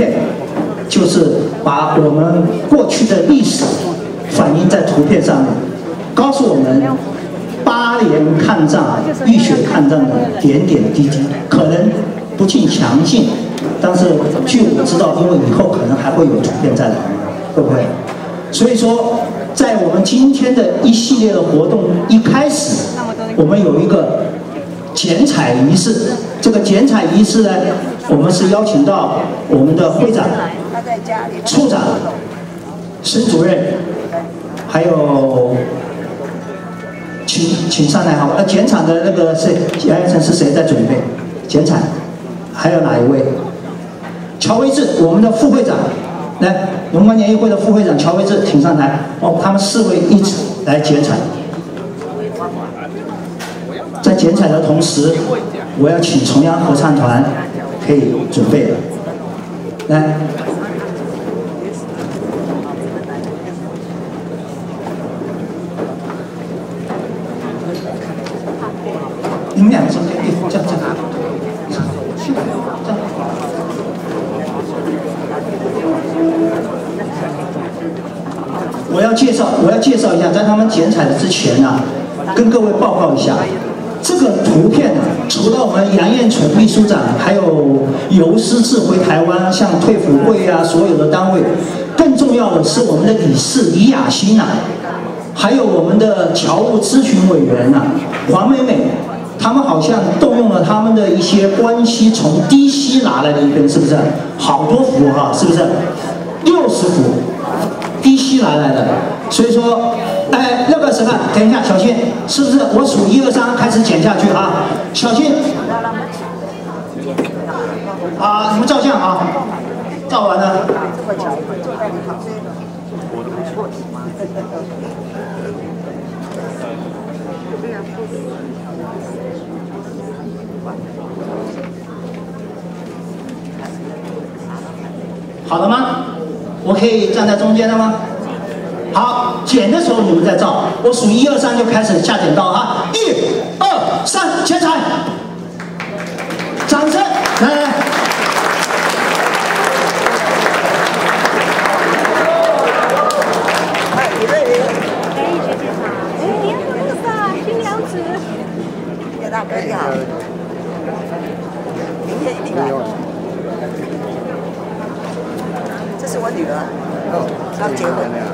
片，就是把我们过去的历史反映在图片上面，告诉我们8年抗战、浴血抗战的点点滴滴，可能不尽详尽，但是据我知道，因为以后可能还会有图片再来，会不会？所以说，在我们今天的一系列的活动一开始，我们有一个剪彩仪式。这个剪彩仪式呢，我们是邀请到我们的会长、处长、孙主任，还有请上来好吧？剪彩的那个是杨彦成是谁在准备剪彩？还有哪一位？乔威志，我们的副会长，来，龙关联谊会的副会长乔威志，请上台。哦，他们4位一起来剪彩。在剪彩的同时，我要请重阳合唱团可以准备了，来。你们2个中间，这样。我要介绍一下，在他们剪彩的之前呢，跟各位报告一下，这个图片呢，除了我们杨彦纯秘书长，还有游师志回台湾，像退辅会啊，所有的单位，更重要的是我们的理事李雅欣呐，还有我们的侨务咨询委员呐，黄美美。他们好像动用了他们的一些关系，从低溪拿来的一份，是不是？好多幅哈，是不是？60幅，低溪拿来的。所以说，那个什么，等一下，小心，是不是？我数1、2、3开始剪下去啊，小心。你们照相啊，照完了。好了吗？我可以站在中间了吗？好，剪的时候你们再照，我数1、2、3就开始下剪刀啊！1、2、3，剪彩！掌声！来。 大哥你好，明天一定来。这是我女儿，要结婚了。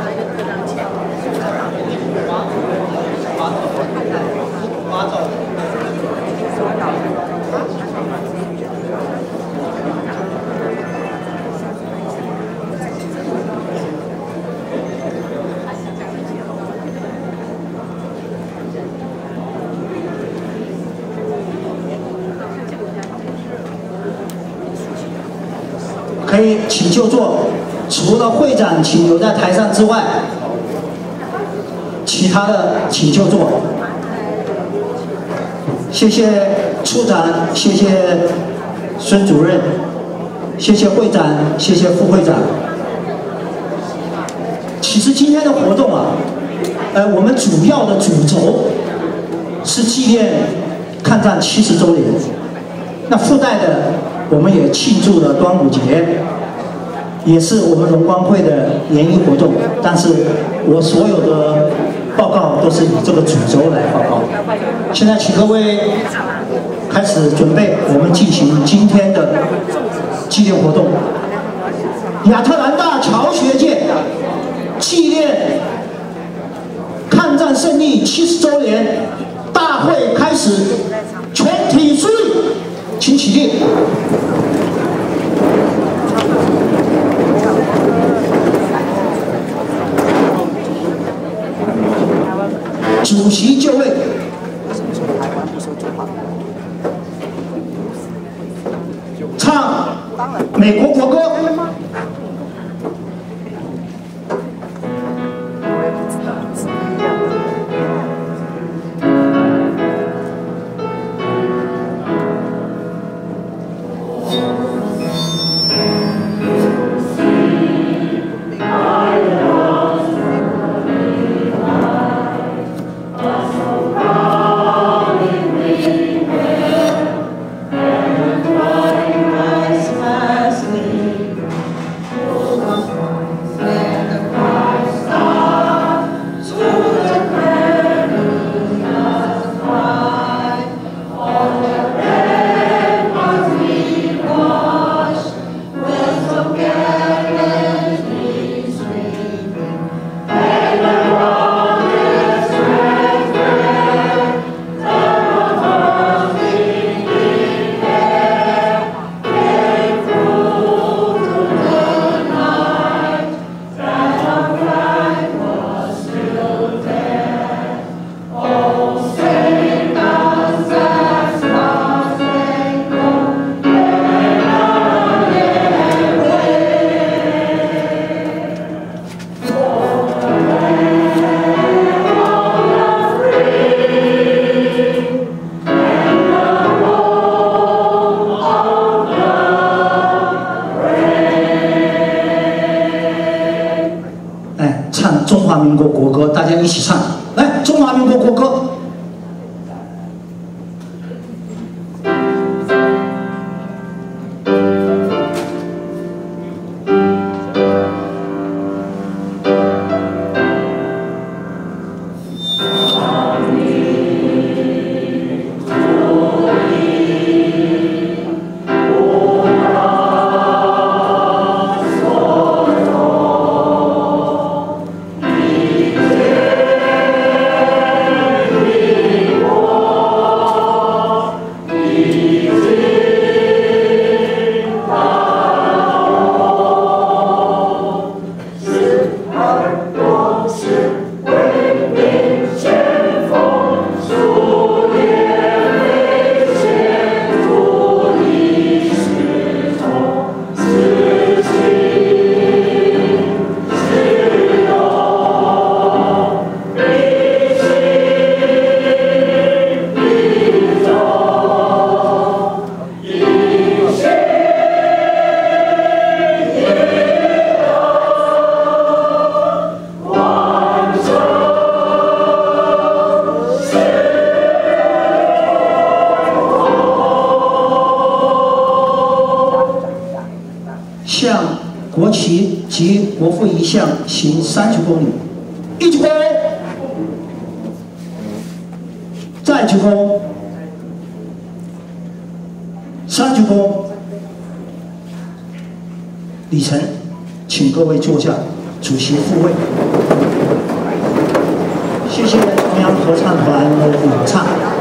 可以请就坐，除了会长请留在台上之外，其他的请就坐。谢谢处长，谢谢孙主任，谢谢会长，谢谢副会长。其实今天的活动啊，我们主要的主轴是纪念抗战70周年，那附带的。我们也庆祝了端午节，也是我们龙光会的联谊活动。但是我所有的报告都是以这个主轴来报告。现在请各位开始准备，我们进行今天的纪念活动。亚特兰大侨学界纪念抗战胜利70周年大会开始，全体注意。请起立。主席就位。唱美国国歌。 华民国国歌，大家一起唱。来，中华民国国歌。 向国旗及国父遗像行30公里，一鞠躬，再鞠躬，3鞠躬。礼成，请各位坐下，主席复位。谢谢中央合唱团的领唱。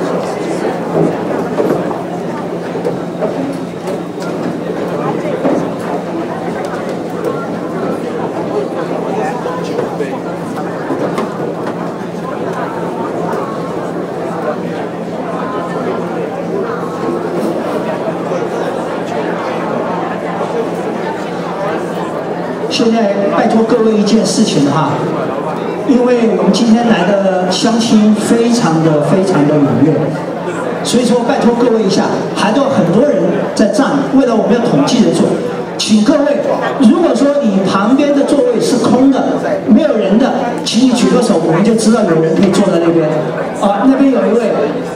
现在拜托各位一件事情哈，因为我们今天来的乡亲非常的踊跃，所以说拜托各位一下，还有很多人在站，为了我们要统计人数，请各位，如果说你旁边的座位是空的，没有人的，请你举个手，我们就知道有人可以坐在那边。啊，那边有一位，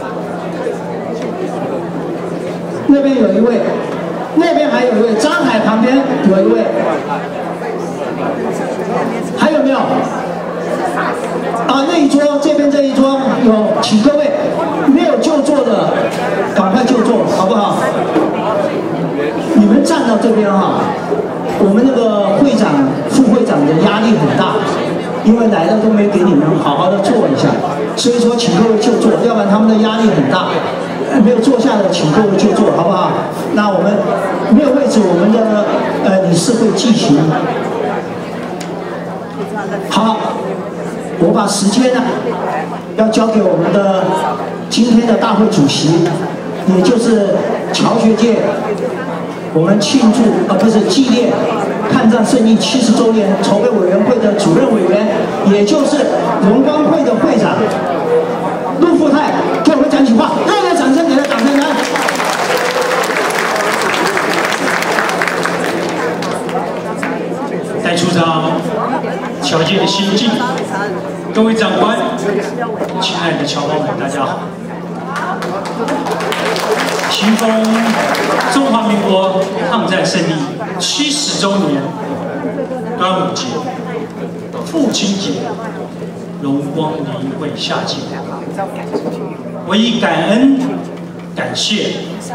那边有一位，那边还有一位，张海旁边有一位。 还有没有？啊，那一桌这边这一桌有，请各位没有就坐的，赶快就坐，好不好？你们站到这边哈，我们那个会长、副会长的压力很大，因为来了都没给你们好好的坐一下，所以说请各位就坐，要不然他们的压力很大。没有坐下的，请各位就坐，好不好？那我们没有位置，我们的理事会进行。 好，我把时间呢要交给我们的今天的大会主席，也就是侨学界我们庆祝不是纪念抗战胜利70周年筹备委员会的主任委员，也就是荣光会的会长陆富泰，给我们讲起话，热烈掌声，给他掌声来。 带出场侨界的先进，各位长官，亲爱的侨胞们，大家好！庆逢中华民国抗战胜利70周年，端午节、父亲节、荣光年会下届，我以感恩、感谢，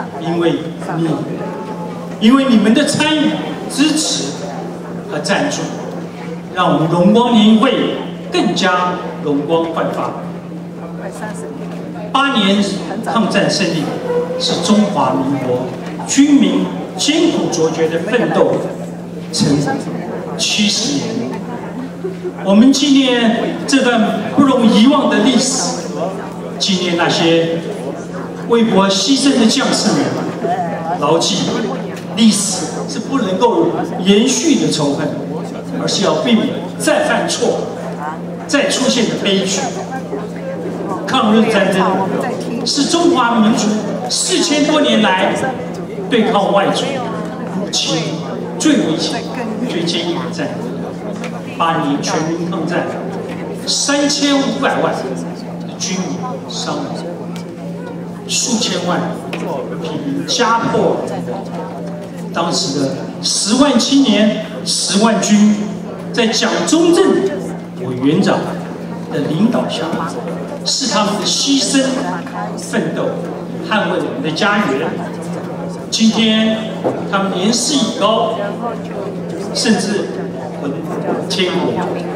因为你们的参与、支持。 和赞助，让我们荣光年会更加容光焕发。8年抗战胜利是中华民国军民艰苦卓绝的奋斗成70年。我们纪念这段不容遗忘的历史，纪念那些为国牺牲的将士们，牢记历史。 是不能够延续的仇恨，而是要避免再犯错、再出现的悲剧。抗日战争是中华民族4000多年来对抗外族入侵最危险、最艰苦的战争。8年全民抗战 3500万的军民伤亡，数千万平民家破人亡。当时的10万青年、10万军，在蒋中正委员长的领导下，是他们的牺牲、奋斗，捍卫我们的家园。今天他们年事已高，甚至魂天国，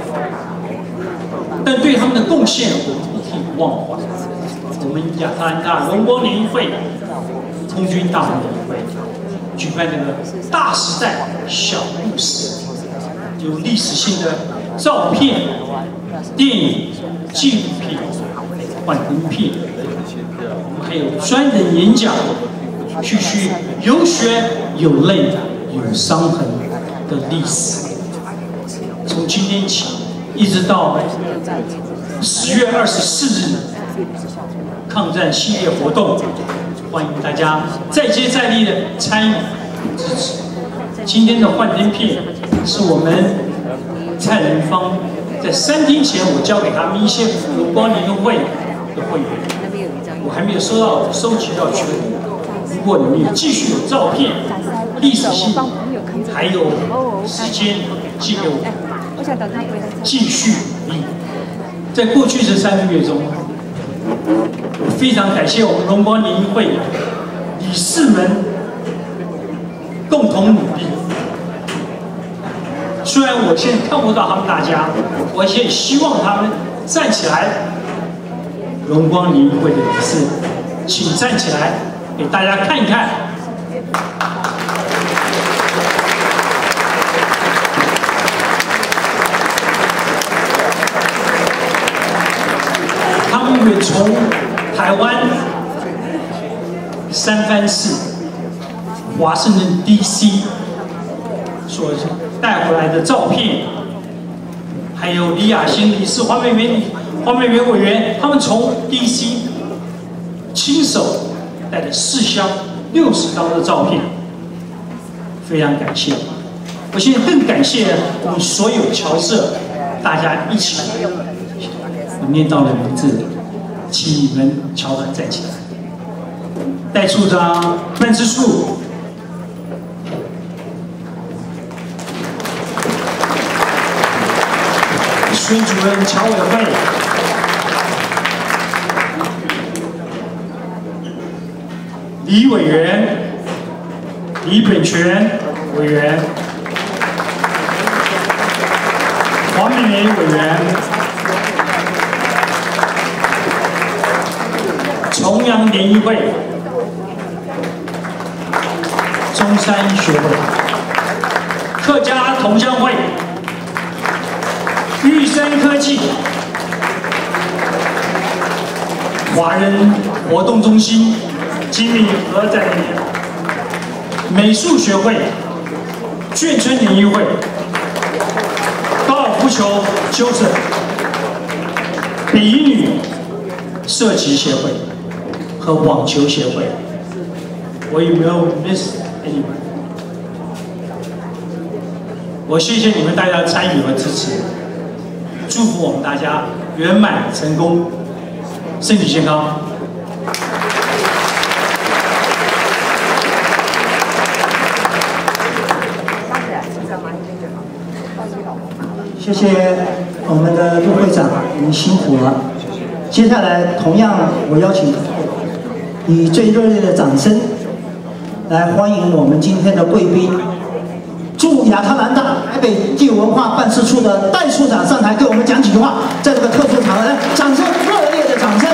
但对他们的贡献我们不可以忘怀。我们亚特兰大荣光联谊会、空军大会联谊会举办这个大时代小故事，有历史性的照片、电影、纪录片、幻灯片，我们还有专人演讲，叙叙有血有泪、有伤痕的历史。从今天起，一直到10月24日，抗战系列活动，欢迎大家再接再厉的参与支持。今天的幻灯片是我们蔡仁芳在3天前，我交给他们一些荣光联谊会的会员，我还没有收集到全部。如果你们有继续有照片、历史性，还有时间寄给我，继续努力。在过去这3个月中，我非常感谢我们荣光联谊会理事们共同努力。虽然我现在看不到他们大家，我也希望他们站起来。荣光联谊会的理事，请站起来，给大家看一看。他们也从台湾三藩市、华盛顿 DC 所带回来的照片，还有李雅欣理事、黄美媛委员，他们从 DC 亲手带了4箱60张的照片，非常感谢。我现在更感谢我们所有侨社，大家一起来。我念到了名字，请你们侨团站起来。戴处长范之树，孙主任侨委会，李委员、李本全委员、黄美梅委员、重阳联谊会、中山学会、客家同乡会、玉山科技、华人活动中心、金敏和在那边，美术学会、眷村联谊会、高尔夫球纠正、北一女射击协会和网球协会。我有没有 miss anyone？ 我谢谢你们大家的参与和支持，祝福我们大家圆满成功，身体健康。 谢谢我们的陆会长，您辛苦了。接下来，同样我邀请以最热烈的掌声来欢迎我们今天的贵宾，驻亚特兰大台北地文化办事处的戴处长上台给我们讲几句话。在这个特殊场合，来，掌声，热烈的掌声。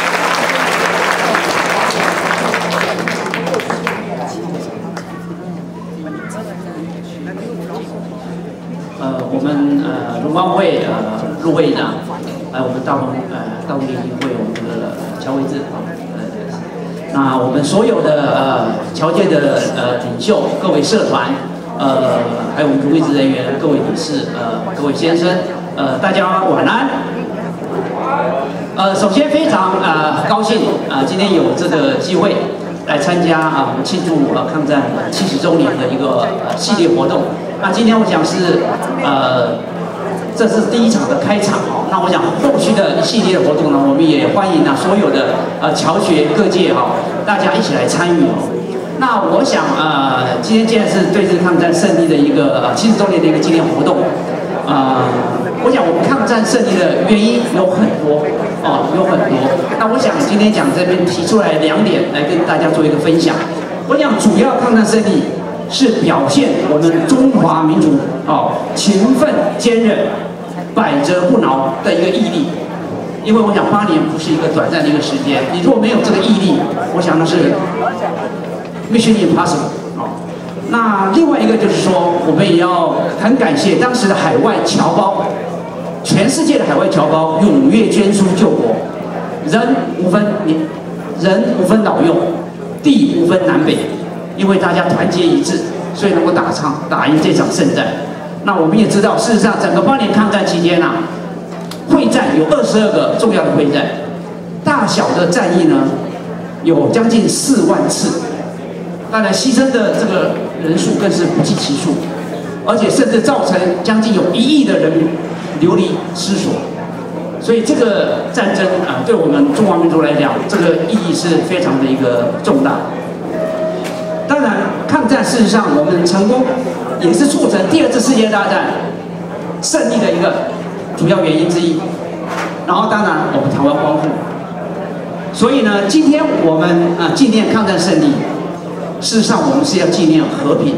我们荣光会陆会长，我们大同联谊会我们的侨委制那我们所有的侨界的领袖、各位社团，还有我们主会职人员、各位理事、各位先生，大家晚安。首先非常高兴今天有这个机会来参加我们庆祝抗战70周年的一个系列活动。那今天我想是这是第一场的开场哦。那我想后续的一系列的活动呢，我们也欢迎所有的侨学各界大家一起来参与哦。那我想今天既然是对日抗战胜利的一个70周年的一个纪念活动，我想我们抗战胜利的原因有很多有很多。那我想今天讲这边提出来2点来跟大家做一个分享。我想主要抗战胜利是表现我们中华民族勤奋坚韧、百折不挠的一个毅力。因为我想8年不是一个短暂的一个时间，你如果没有这个毅力，我想那是 Mission Impossible 那另外一个就是说，我们也要很感谢当时的海外侨胞，全世界的海外侨胞踊跃捐书救国，人无分老幼，地无分南北，因为大家团结一致，所以能够打赢这场胜战。那我们也知道，事实上整个8年抗战期间会战有22个重要的会战，大小的战役呢有将近4万次。当然，牺牲的这个人数更是不计其数，而且甚至造成将近有1亿的人民流离失所。所以这个战争对我们中华民族来讲，这个意义是非常的一个重大。当然，抗战事实上我们成功，也是促成第2次世界大战胜利的一个主要原因之一。然后，当然我们台湾光复。所以呢，今天我们纪念抗战胜利。事实上，我们是要纪念和平，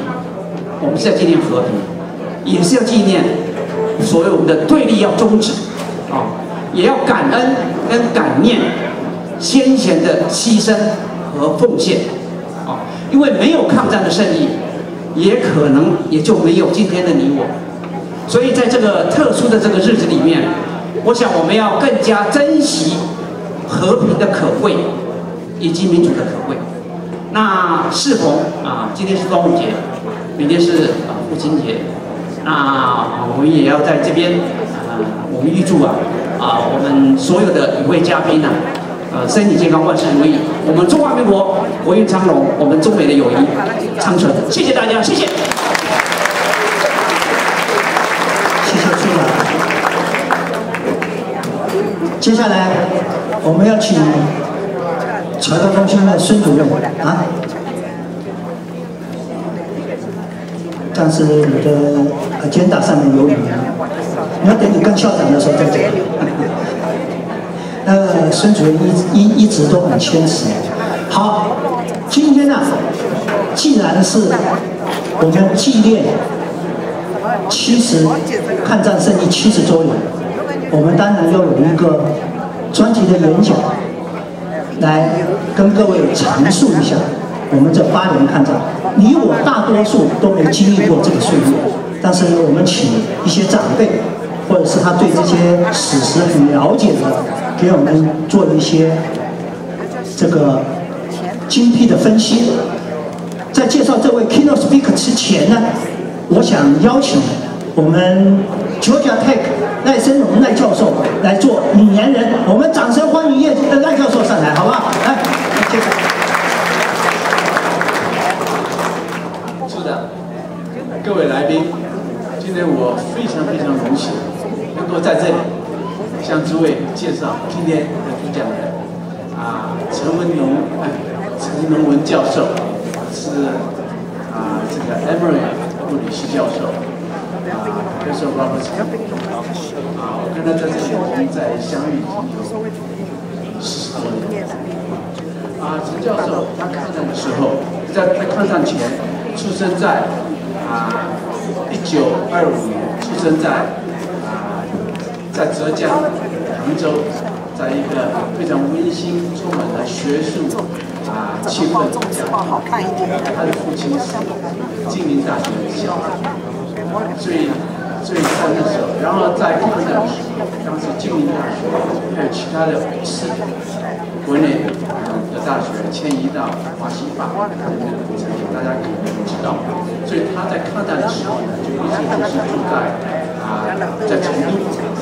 也是要纪念所有我们的对立要终止，也要感恩跟感念先贤的牺牲和奉献，因为没有抗战的胜利，也可能也就没有今天的你我。所以在这个特殊的这个日子里面，我想我们要更加珍惜和平的可贵，以及民主的可贵。那适逢今天是端午节，明天是父亲节，那我们也要在这边我们预祝我们所有的与会嘉宾身体健康，万事如意。我们中华民国国运昌隆，我们中美的友谊长存。谢谢大家，谢谢。 谢谢处长。接下来我们要请侨教中心的孙主任但是你的agenda上面有你，你要等你跟校长的时候再讲。孙主任一直都很谦持。好，今天既然是我们纪念抗战胜利70周年，我们当然要有一个专题的演讲，来跟各位阐述一下我们这8年抗战。你我大多数都没经历过这个岁月，但是呢，我们请一些长辈，或者是他对这些史实很了解的，给我们做一些这个精辟的分析。在介绍这位 keynote speaker 之前呢，我想邀请我们 Georgia Tech 赖声荣赖教授来做引言人，我们掌声欢迎赖教授上来，好不好？来，介绍。 是的，各位来宾，今天我非常荣幸能够在这里向诸位介绍今天的主讲人陈龙文教授，是这个 Emory 物理系教授。Professor Robert 我跟他在这里已经在相遇已经有40多年。陈教授他抗战的时候，在抗战前出生在1925年，出生在浙江杭州，在一个非常温馨、充满了学术气氛的家庭。他的父亲是金陵大学的校长。所以在那时候，然后在抗战的时候，当时金陵大学还有其他的4所国内的大学迁移到华西坝这边的城市，大家可能不知道。所以他在抗战的时候呢，就一直都是住在成都。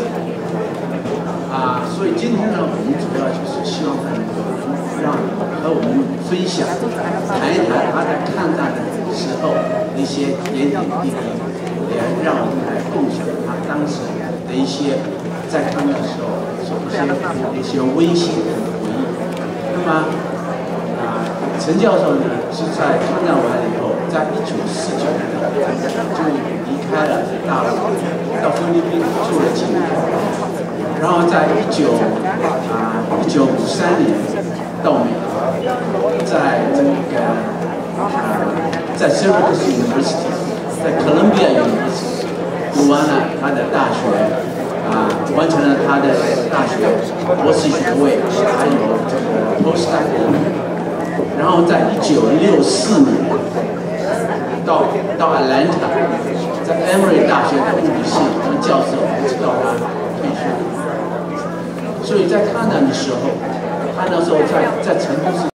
所以今天呢，我们主要就是希望能够和我们分享，谈一谈他在抗战的时候的一些点点滴滴。 让我们来共享他当时的一些在抗战的时候一些温馨的回忆。那么陈教授呢是在抗战完了以后，在1949年就离开了大陆，到菲律宾住了几年，然后在1953年到美国，在这个在 Syracuse University， 在 Columbia University 读完了他的大学，完成了他的大学博士学位，还有这个 postdoc。然后在1964年到 Atlanta， 在 Emory 大学的物理系当教授，直到他退休。所以在抗战的时候，他那时候在成都市。